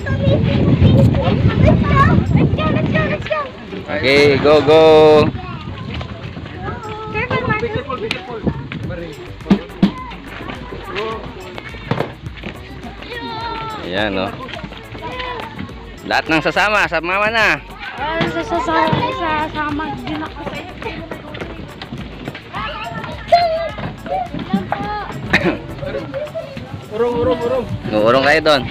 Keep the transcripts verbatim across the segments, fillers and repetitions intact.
Okay, go, go. Ayan, no. Lahat ng sasama, sasama na. Ay, sasama, sasama din ako sa iyo. Urong, urong, urong. Urong kayo doon.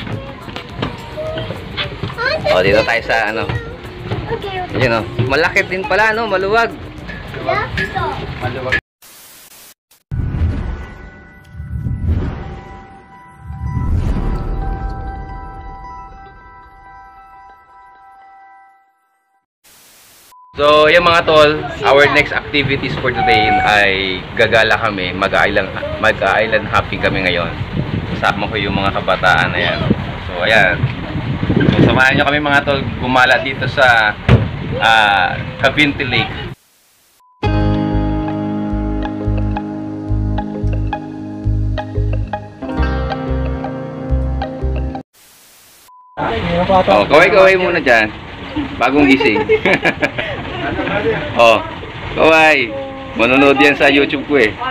O, dito tayo sa ano. Ayan, no. Malaki din pala, no? Maluwag. Maluwag. So, yung mga tol, our next activities for today ay gagala kami, mag-island mag-island hopping kami ngayon. Kasama ko yung mga kabataan na yan. So, ayan. So, samahan nyo kami mga tol, gumala dito sa uh, Cavinti Lake. Oh, kaway-kaway muna dyan. Bagong gising. Oh, kaway. Manonood yan sa YouTube ko eh.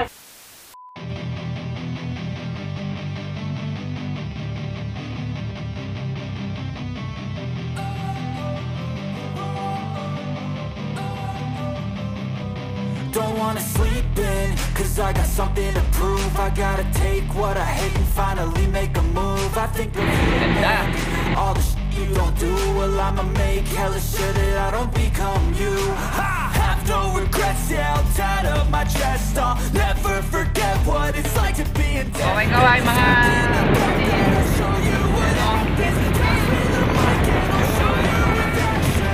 Don't wanna sleep in, cause I got something to prove. I gotta take what I hate and finally make a move. I think we're all the shit you don't do. Well, I'ma make hella sure that I don't become you. I have no regrets, yeah, I'll tie up my chest. I'll never forget what it's like to be in debt. Kaway kaway mga I'll show you what all this pass me the mic and I'll show you redemption.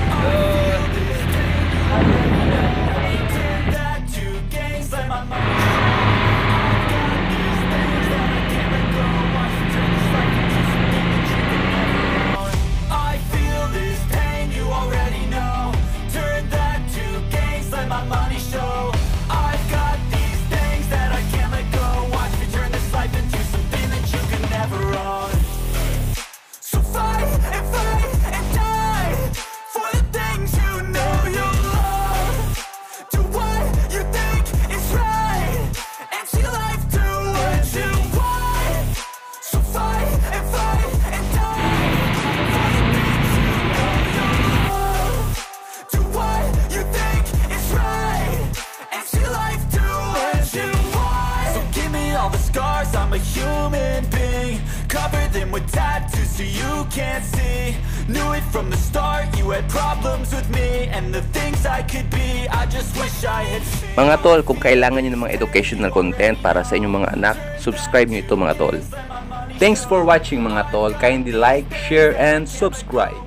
Turn that to gains, let my mind. I'm a human being, cover them with tattoos so you can't see. Knew it from the start, you had problems with me and the things I could be, I just wish I had seen. Mga tol, kung kailangan nyo ng mga educational content para sa inyong mga anak, subscribe nyo ito mga tol. Thanks for watching mga tol. Kindly like, share, and subscribe.